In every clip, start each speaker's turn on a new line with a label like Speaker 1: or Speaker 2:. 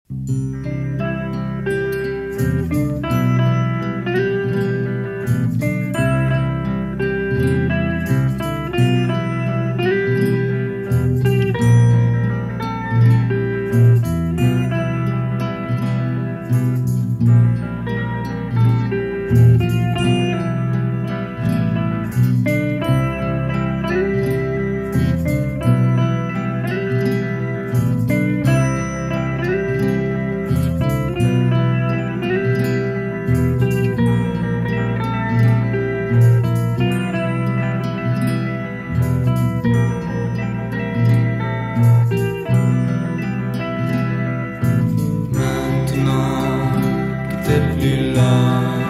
Speaker 1: Plus là,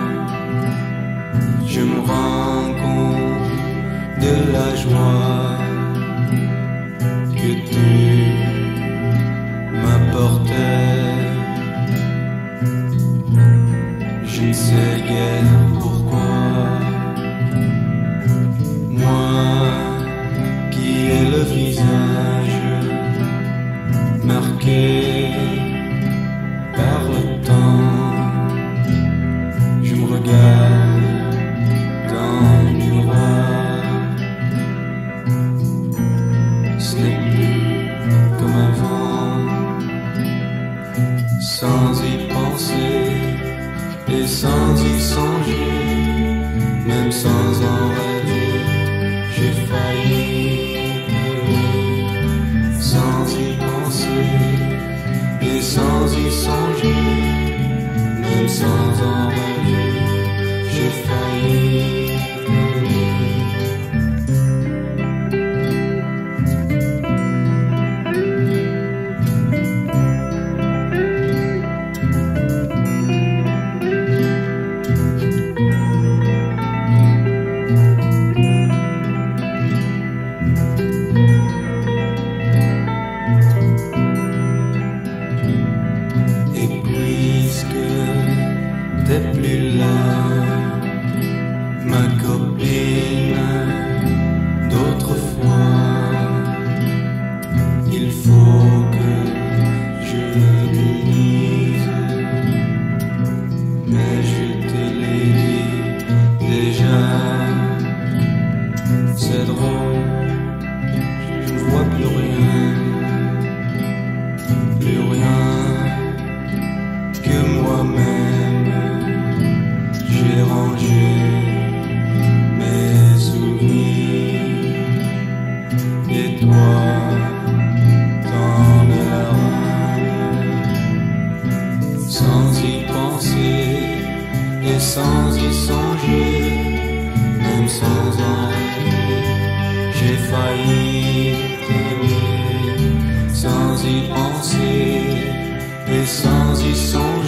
Speaker 1: je me rends compte de la joie que tu m'apportais. Je ne sais guère pourquoi, moi qui ai le visage marqué par le temps. Je me regarde dans le miroir, ce n'est plus comme avant, sans y penser et sans y songer, même sans en rêver, j'ai failli t'aimer, sans y penser et sans y songer, même sans en rêver, j'ai failli t'aimer. Et puisque t'es plus là, ma copine d'autrefois, il faut que je te dise, mais je te l'ai dit déjà. C'est drôle, je ne vois plus rien que moi-même. J'ai rangé mes souvenirs et toi t'en as la rame, sans y penser et sans y songer, même sans en rêver, j'ai failli t'aimer, sans y penser et sans y songer.